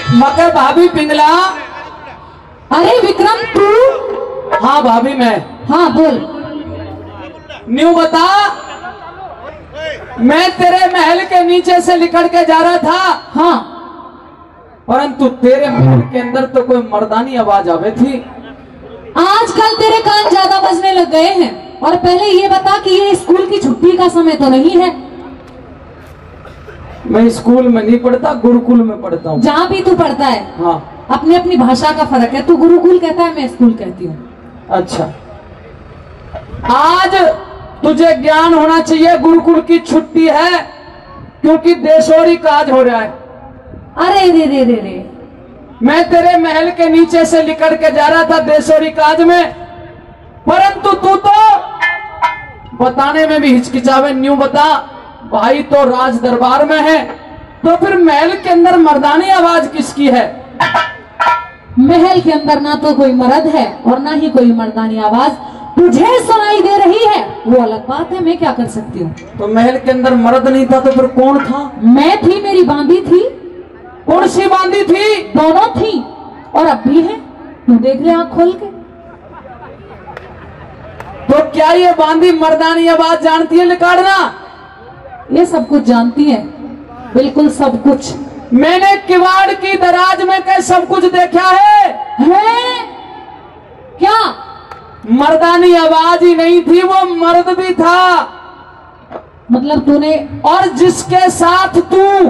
मकर भाभी पिंगला। अरे विक्रम तू? हाँ भाभी मैं। हाँ बोल। न्यू बता, मैं तेरे महल के नीचे से निकल के जा रहा था। हाँ, परंतु तेरे महल के अंदर तो कोई मर्दानी आवाज आवे थी। आजकल तेरे कान ज्यादा बजने लग गए हैं। और पहले ये बता कि ये स्कूल की छुट्टी का समय तो नहीं है। मैं स्कूल में नहीं पढ़ता, गुरुकुल में पढ़ता हूँ। जहाँ भी तू पढ़ता है, हाँ, अपनी अपनी भाषा का फर्क है। तू गुरुकुल कहता है, मैं स्कूल कहती हूँ। अच्छा, आज तुझे ज्ञान होना चाहिए, गुरुकुल की छुट्टी है क्योंकि देशोरी काज हो रहा है। अरे रे रे रे रे, मैं तेरे महल के नीचे से निकल के जा रहा था देशोरी काज में, परंतु तू तो बताने में भी हिचकिचावे। न्यू बता, भाई तो राज दरबार में है, तो फिर महल के अंदर मर्दानी आवाज किसकी है? महल के अंदर ना तो कोई मर्द है और ना ही कोई मर्दानी आवाज तुझे सुनाई दे रही है, वो अलग बात है। मैं क्या कर सकती हूँ? तो महल के अंदर मर्द नहीं था तो फिर कौन था? मैं थी, मेरी बांदी थी। कौन सी बांदी थी? दोनों थी और अब भी है। तू देख ले आंख खोल के। तो क्या ये बांदी मर्दानी आवाज जानती है निकालना? ये सब कुछ जानती है, बिल्कुल सब कुछ। मैंने किवाड़ की दराज में कहीं सब कुछ देखा है। क्या? मर्दानी आवाज ही नहीं थी, वो मर्द भी था। मतलब तूने? और जिसके साथ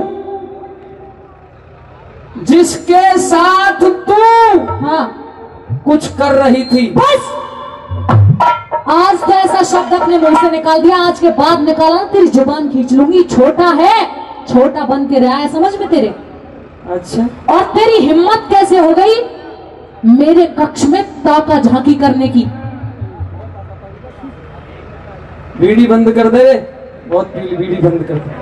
तू हाँ, कुछ कर रही थी। बस आज तो ऐसा शब्द अपने मुंह से निकाल दिया, आज के बाद निकाला तेरी जुबान खींच लूंगी। छोटा है, छोटा बन के रहा है समझ में तेरे। अच्छा, और तेरी हिम्मत कैसे हो गई मेरे कक्ष में ताका झांकी करने की? बीड़ी बंद कर दे, बहुत पीली, बीड़ी बंद कर दे।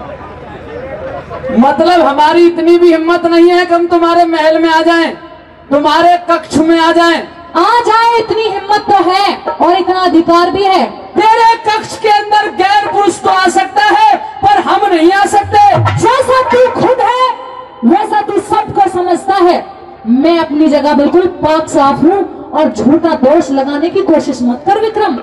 मतलब हमारी इतनी भी हिम्मत नहीं है कि हम तुम्हारे महल में आ जाएं, तुम्हारे कक्ष में आ जाएं। आ जाए इतनी हिम्मत तो है और इतना अधिकार भी है। तेरे कक्ष के अंदर गैर पुरुष तो आ सकता है, पर हम नहीं आ सकते। जैसा तू खुद है वैसा तू सबको समझता है। मैं अपनी जगह बिल्कुल पाक साफ हूँ और झूठा दोष लगाने की कोशिश मत कर विक्रम।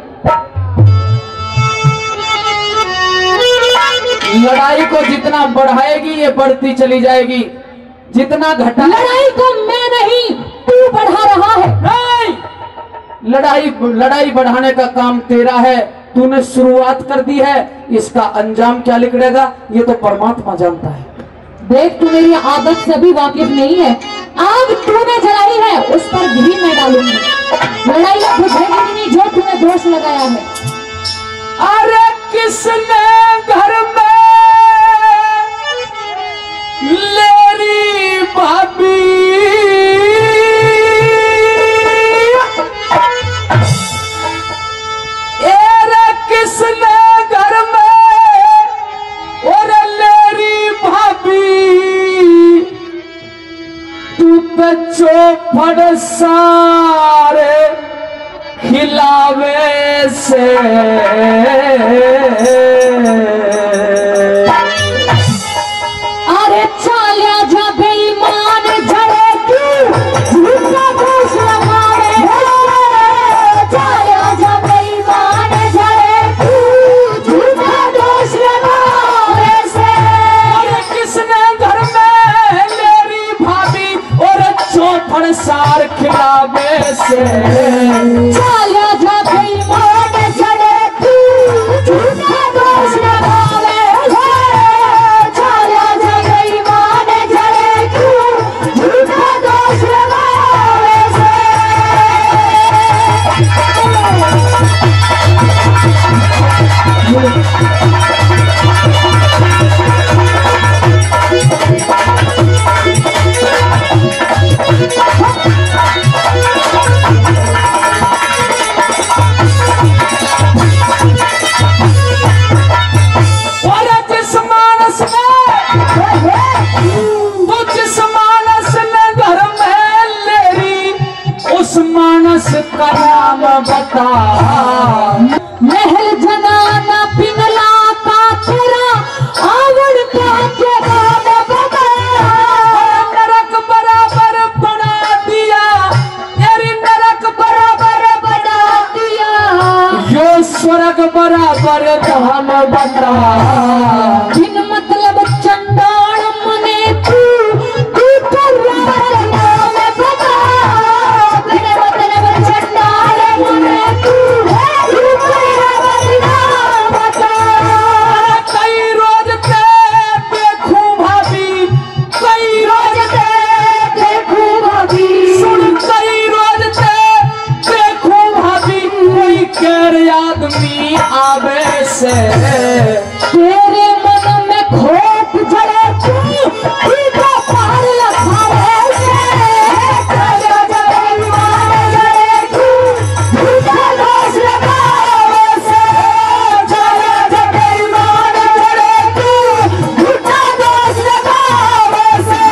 लड़ाई को जितना बढ़ाएगी ये बढ़ती चली जाएगी, जितना घटा। लड़ाई को मैं नहीं, तू बढ़ा रहा है। नहीं, लड़ाई बढ़ाने का काम तेरा है। तूने शुरुआत कर दी है, इसका अंजाम क्या निकलेगा ये तो परमात्मा जानता है। देख, तू मेरी आदत से भी वाकिफ नहीं है। आग तूने जलाई है, उस पर घी मैं डालूंगी। लड़ाई बुझेगी नहीं जो तूने दोष लगाया है। अरे किसने घर में लेरी भाभी, अरे किसने घर में और लेरी भाभी, तू पे चौपड़ सारे खिलावे से। अरे चालिया जा बेईमान झड़े तू, झूठा दोष लगावे। चालिया जा बेईमान झड़े तू, झूठा दोष लगावे से। अरे किसने घर में मेरी भाभी और चौपड़ सार खिलावे से। चालिया जा बेईमान झड़े तू, झूठा दोष लगावे। चालिया जा बेईमान झड़े तू, झूठा दोष लगावे से। मानस का नाम बता। महल जनाना पिंगला का तेरा आवड़ का क्या नाम बता। नरक बराबर दाम बता। बिन मतलब चंडाल मने तू बराबर नाम बता। बिन मतलब चंडाल मने तू बराबर नाम बता। कई रोज ते देखूं भाभी, कई रोज ते देखूं भाभी, सुन कई रोज ते देखूं भाभी, कोई गैर आदमी आवे से तेरे मन में खोट जड़े तू पार लखावे से। तेरे जड़े मान जड़े तू दोष लगावे से। तेरे जड़े मान जड़े तू दोष लगावे से।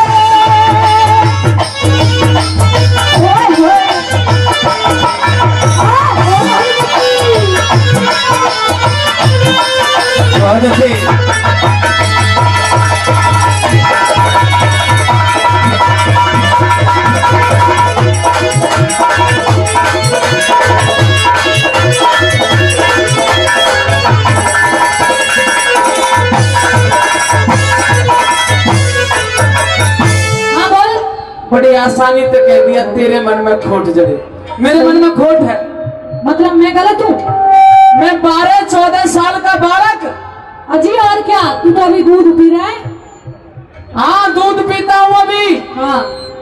हाँ बोल। बड़ी आसानी से कह दिया तेरे मन में खोट जड़े। मेरे मन में खोट है, मतलब मैं गलत हूँ? मैं 12-14 साल का बालक। अजी और क्या, तू तो अभी दूध पी रहा है? हाँ दूध पीता हूँ अभी। हाँ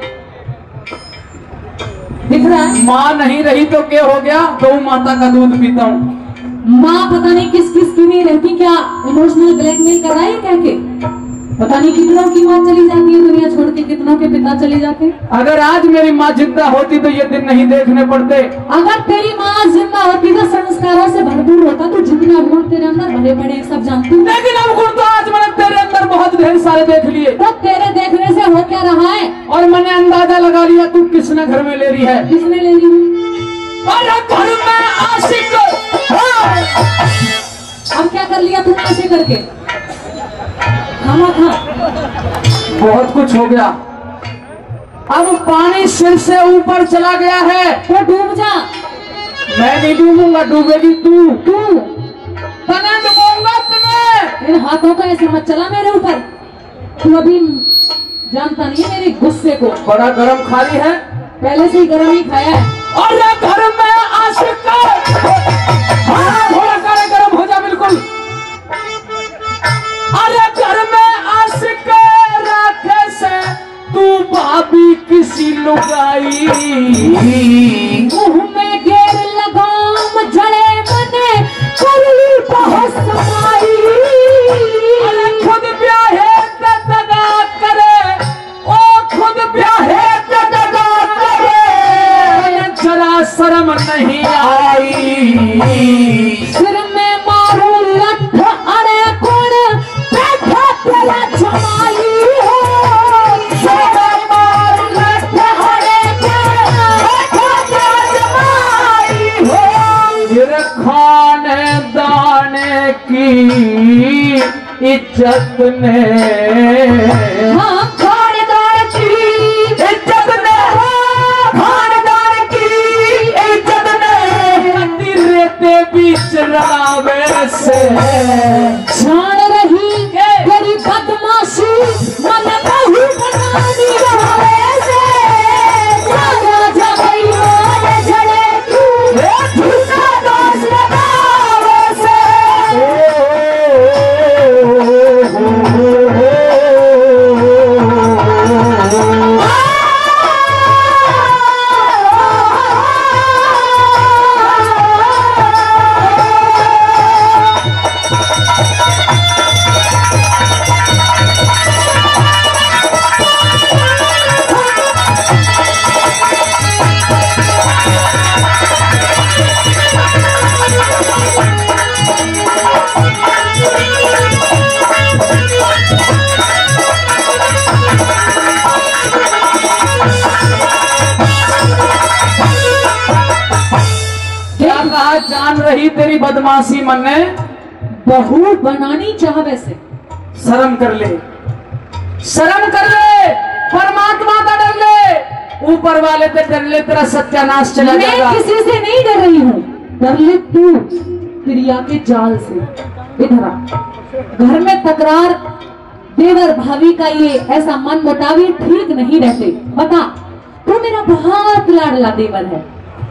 दिख रहा है। माँ नहीं रही तो क्या हो गया, गौ माता का दूध पीता हूँ। माँ पता नहीं किस किस की नहीं रहती, क्या इमोशनल ब्लैकमेल कर रहा है कह के? पता नहीं कितनों की माँ चली जाती है दुनिया छोड़ के, कितनों के पिता चले जाते हैं। अगर आज मेरी माँ जिंदा होती तो ये दिन नहीं देखने पड़ते। अगर तेरी माँ जिंदा होती तो संस्कारों से भरपूर होता, तो जितने गुण तेरे अंदर भरे पड़े सब जानती हूँ। लेकिन अब गुण तो आज मैंने तेरे अंदर बहुत ढेर सारे देख लिए। तो तेरे देखने से हो क्या रहा है? और मैंने अंदाजा लगा लिया तू किसने घर में ले रही है। किसने ले ली? अरे घर में आशिक। अब क्या कर लिया तूने ऐसे करके? खाना खा। बहुत कुछ हो गया, अब पानी सिर से ऊपर चला गया है। तो डूब जा। मैं नहीं डूबूंगा, डूबेगी तू। तू तने डूबूंगा तुम्हें। इन हाथों का ऐसे मत चला मेरे ऊपर। तू अभी जानता नहीं है मेरे गुस्से को। बड़ा गरम खाली है, पहले से ही गरम ही खाया है। और घर में आशिक। हाँ थोड़ा सारे गरम हो जा बिल्कुल। अरे घर में आशिक राखे से तू भाभी किसी लुगाई। मुंह में घेर लगाम जड़े मने करली बहुत समाई। अरे खुद ब्याहे ते दगा करे, ओ खुद ब्याहे ते दगा करे, जरा शर्म नहीं आई। सिर में मारू लठ अरे कौन बैठा तेरा जमाई हो। सिर में मारू लठ अरे कौन बैठा तेरा जमाई हो। फिर खाने दाने की इज्जत ने, हाँ खानदान की इज्जत ने, खानदान की इज्जत ने रेते बीच रावे से जान रही तेरी बदमाशी मन बहु बनानी रहे से। सारा जगई मार जड़े तू झूठा दोष लगावे से। जान रही तेरी बदमाशी मन ने, बहू बनानी चाह वैसे। शर्म कर ले, शर्म कर ले, परमात्मा का डर ले, ऊपर वाले से डर ले, तेरा सत्यानाश चला मैं जाएगा। किसी से नहीं डर रही हूँ, डर ले तू। प्रिया के जाल से। इधर आ। घर में तकरार, देवर भाभी का ये ऐसा मन मुटावी ठीक नहीं रहते। बता, तू मेरा बहुत लाडला देवर है।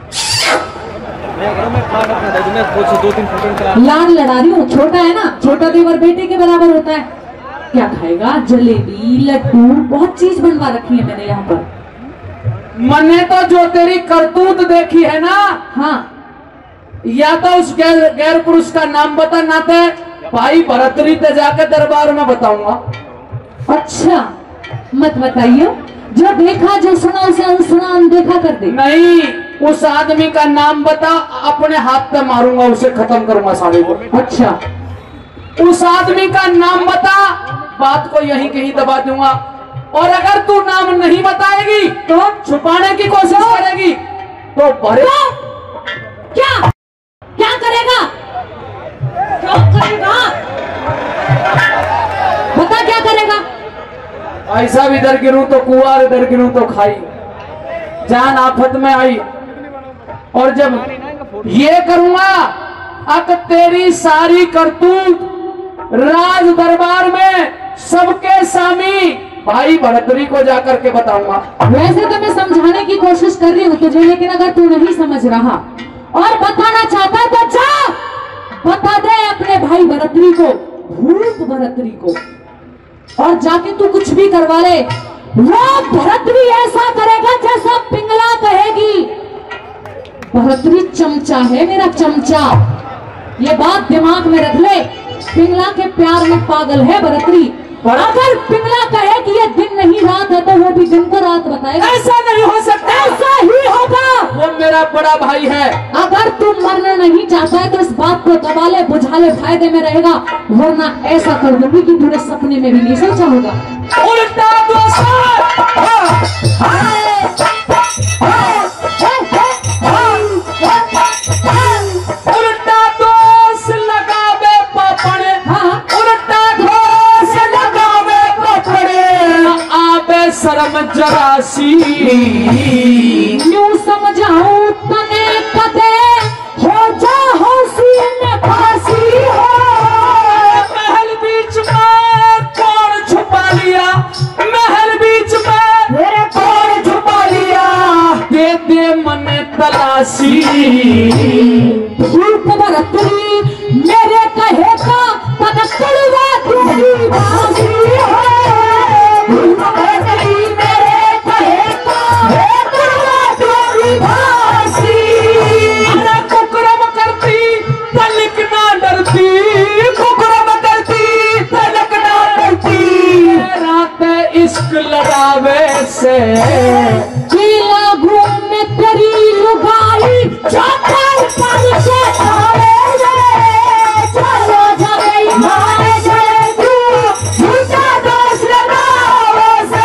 लाड लड़ा रही हूँ, छोटा है ना, छोटा देवर बेटे के बराबर होता है। क्या खाएगा? जलेबी, लड्डू, बहुत चीज बनवा रखी है मैंने यहाँ पर। मैंने तो जो तेरी करतूत देखी है ना, हाँ, या तो उस गैर पुरुष का नाम बता, ना तो भाई भरतरी ते जाकर दरबार में बताऊंगा। अच्छा, मत बताइए। जो देखा, जो सुना उसे अनसुना अनदेखा कर दे। नहीं, उस आदमी का नाम बता, अपने हाथ पे मारूंगा, उसे खत्म करूंगा सारे को। अच्छा, उस आदमी का नाम बता, बात को यहीं कहीं दबा दूंगा। और अगर तू नाम नहीं बताएगी तो छुपाने की कोशिश करेगी तो भरे। क्या क्या करेगा? क्या करेगा? बता, क्या करेगा? ऐसा भी इधर गिरूं तो कुआं, इधर गिरूं तो खाई, जान आफत में आई। और जब ये करूंगा, अब तेरी सारी करतूत राज दरबार में सबके सामने भाई भरतरी को जाकर के बताऊंगा। वैसे तो मैं समझाने की कोशिश कर रही हूँ तुझे, लेकिन अगर तू नहीं समझ रहा और बताना चाहता तो जा, बता दे अपने भाई भरतरी को, भूप भरतरी को, और जाके तू कुछ भी करवा ले। वो भरतरी ऐसा करेगा जैसा पिंगला कहेगी। भरतरी चमचा है, मेरा चमचा, ये बात दिमाग में रख ले। पिंगला के प्यार में पागल है भरतरी। अगर पिंगला कहे कि ये दिन नहीं रात है तो वो भी दिन को रात बताएगा। ऐसा नहीं हो सकता, ऐसा ही होगा। वो मेरा बड़ा भाई है। अगर तू मरना नहीं चाहता है तो इस बात को दबा ले, बुझा ले, फायदे में रहेगा, वरना ऐसा कर दूंगी कि तूने सपने में भी नहीं सोचा होगा। उल्टा दोष लगावे पापड़े, उल्टा दोष लगावे पापड़े, आबे शर्म जरासी। यूं समझाऊं तने कदे हो जा हंसी में फांसी हो। महल बीच में कौन छुपा लिया, महल बीच में कौन छुपा लिया, दे दे मन तलाशी। भूप भरतरी मेरे कहे का पद कड़वा तेरी बाजी है। भूप भरतरी मेरे कहे का कड़वा तेरी बाजी। अरे कुकरम करती तलक ना डरती, कुकरम करती तलक ना डरती, रात इश्क लड़ावे से पीला घूम में तेरी लुगाई चाकर पर से तारे रे। चलो जावे मारे जाए तू, झूठा दोष लगावे से।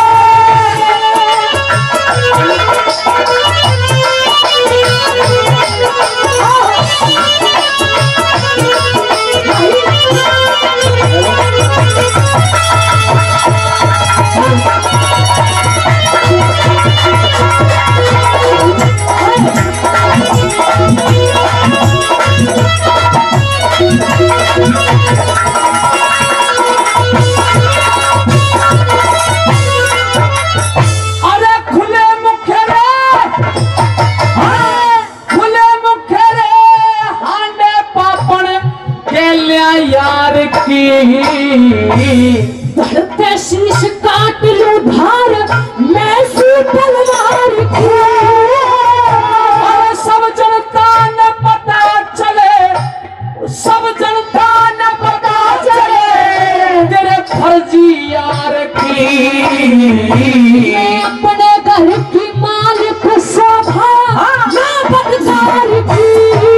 अरे खुले मुखे रे हांडे पापड़ के लिया यार की। धरते शीश काट लूं धार मैं सी तलवार की। और सब जनता ने पता चले, सब जनता ने पता चले तेरे फर्जी यार की। मैं अपने घर की मालिक शोभा ना बदकार की।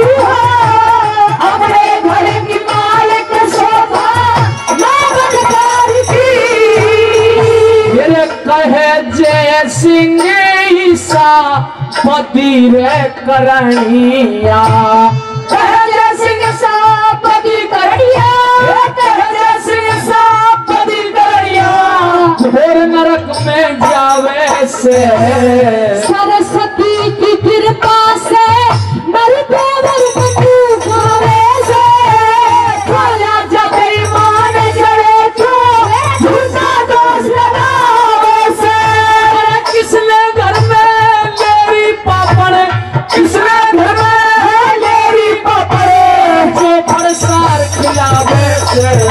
अपने घर की मालिक शोभा ना बदकार की। तेरे कहे जय सिंह ईसा पति रे करैया, कहे जय सिंह सा पति करैया, कहे जय सिंह सा पति करैया, फिर नरक में जावे से। सरस्वती की कृपा से मरते वर बंधु गावे से। खिलावे से